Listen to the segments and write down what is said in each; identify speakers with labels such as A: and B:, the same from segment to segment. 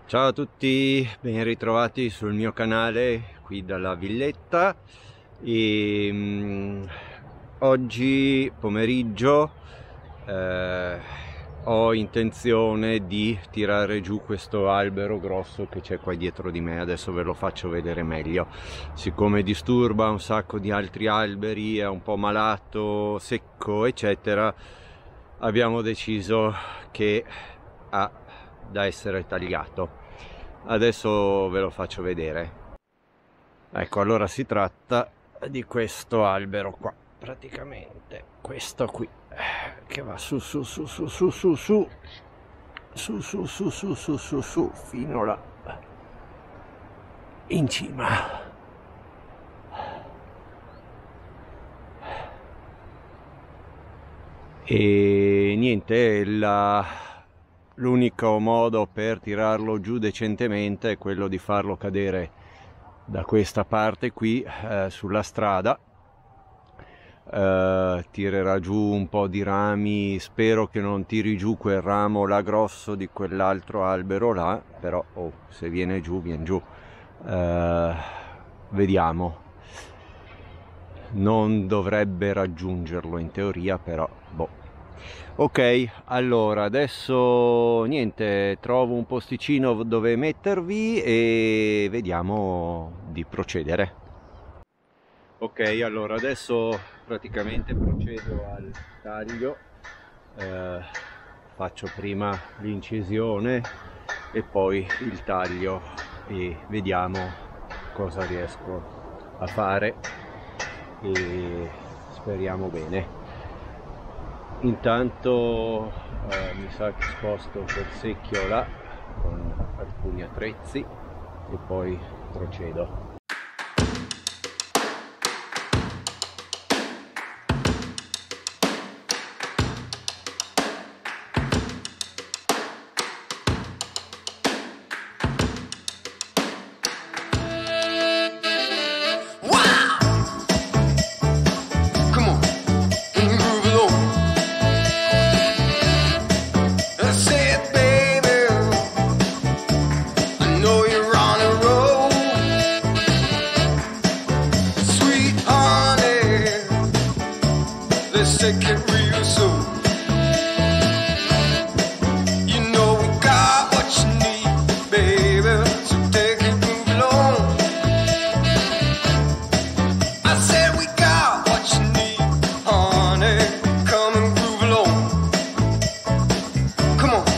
A: Ciao a tutti, ben ritrovati sul mio canale qui dalla villetta e oggi pomeriggio ho intenzione di tirare giù questo albero grosso che c'è qua dietro di me. Adesso ve lo faccio vedere meglio. Siccome disturba un sacco di altri alberi, è un po' malato, secco eccetera, abbiamo deciso che ha da essere tagliato. Adesso ve lo faccio vedere. Ecco, allora si tratta di questo albero qua, praticamente questo qui, che va su fino là in cima. E niente, l'unico modo per tirarlo giù decentemente è quello di farlo cadere da questa parte qui sulla strada. Tirerà giù un po' di rami, spero che non tiri giù quel ramo là grosso di quell'altro albero là, però se viene giù, viene giù. Vediamo. Non dovrebbe raggiungerlo in teoria, però boh. Ok, allora adesso niente, trovo un posticino dove mettervi e vediamo di procedere. Ok, allora adesso praticamente procedo al taglio. Faccio prima l'incisione e poi il taglio e vediamo cosa riesco a fare e speriamo bene. Intanto mi sa che sposto quel secchio là con alcuni attrezzi e poi procedo.
B: Take it real soon. You know we got what you need, baby. So take it, move along. I said we got what you need, honey. Come and groove along. Come on.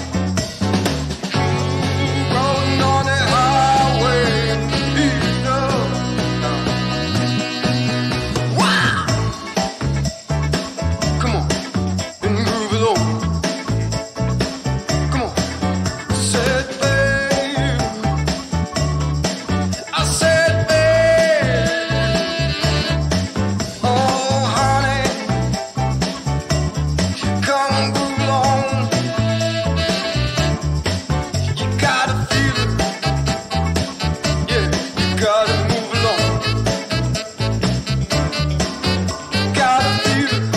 B: Rolling on the highway, you know. Wow. Come on, and move along. Come on, said babe. I said babe. Oh honey, come and move along. You gotta feel it, yeah. You gotta move along. You gotta feel it.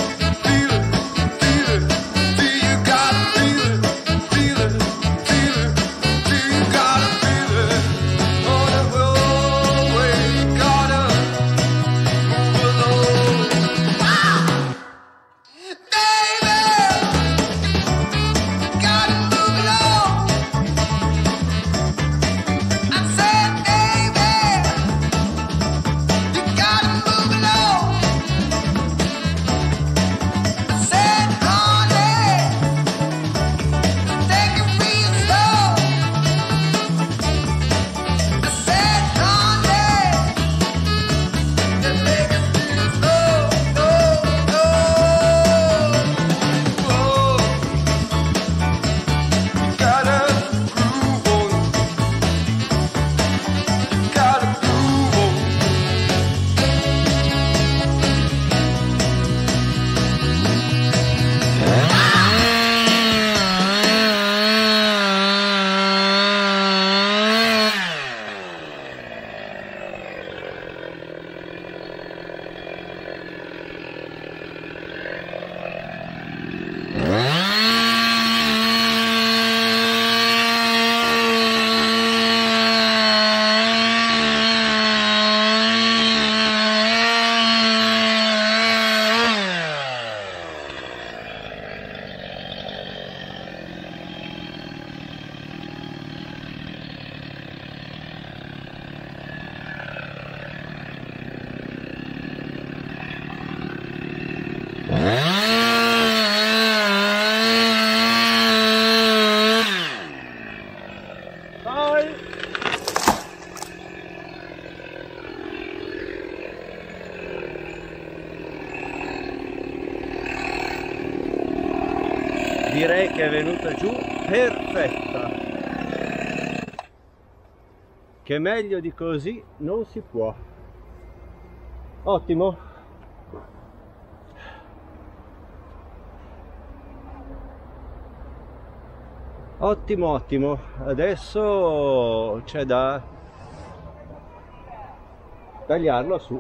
A: direi che è venuta giù perfetta, che meglio di così non si può. Ottimo. Ottimo, ottimo. Adesso c'è da tagliarlo su.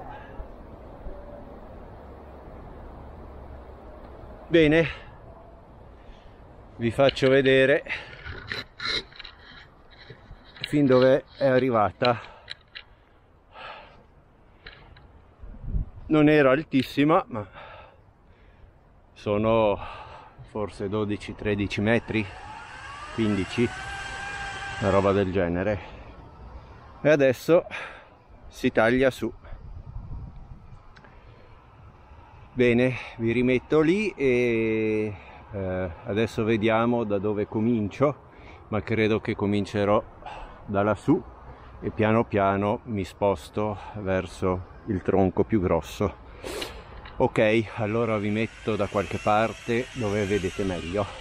A: Bene, vi faccio vedere fin dove è arrivata. Non era altissima, ma sono forse 12-13 metri, 15, una roba del genere. E adesso si taglia su. Bene, vi rimetto lì e adesso vediamo da dove comincio, ma credo che comincerò da lassù e piano piano mi sposto verso il tronco più grosso. Ok, allora vi metto da qualche parte dove vedete meglio.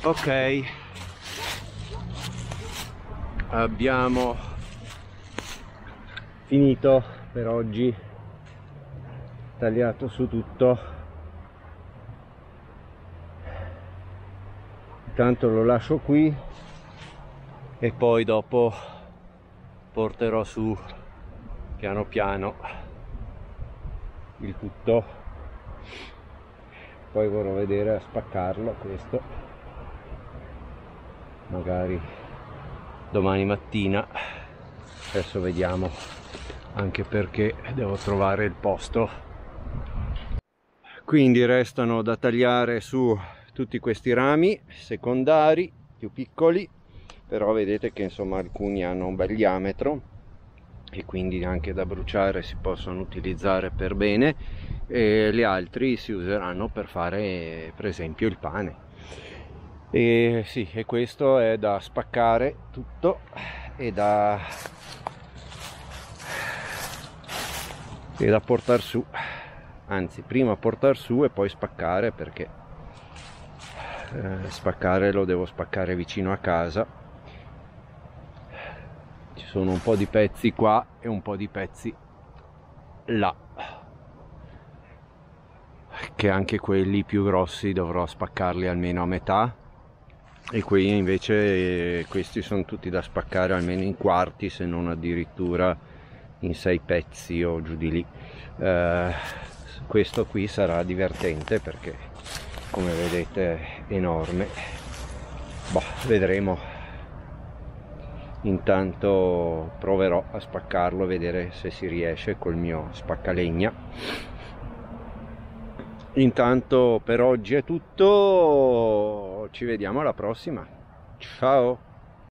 A: Ok, abbiamo finito per oggi, tagliato su tutto. Intanto lo lascio qui e poi dopo porterò su piano piano il tutto. Poi vorrò vedere a spaccarlo questo, magari domani mattina. Adesso vediamo, anche perché devo trovare il posto. Quindi restano da tagliare su tutti questi rami secondari più piccoli, però vedete che insomma alcuni hanno un bel diametro e quindi anche da bruciare si possono utilizzare per bene, e gli altri si useranno per fare per esempio il pane. E sì, e questo è da spaccare tutto e da portare su, anzi prima portare su e poi spaccare, perché spaccare lo devo spaccare vicino a casa. Ci sono un po' di pezzi qua e un po' di pezzi là, che anche quelli più grossi dovrò spaccarli almeno a metà, e qui invece questi sono tutti da spaccare almeno in quarti, se non addirittura in 6 pezzi o giù di lì. Questo qui sarà divertente perché come vedete è enorme. Boh, vedremo. Intanto proverò a spaccarlo, vedere se si riesce col mio spaccalegna. Intanto per oggi è tutto, ci vediamo alla prossima. Ciao!